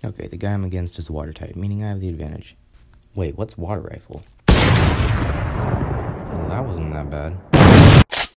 Okay, the guy I'm against is water type, meaning I have the advantage. Wait, what's water rifle? Well, that wasn't that bad.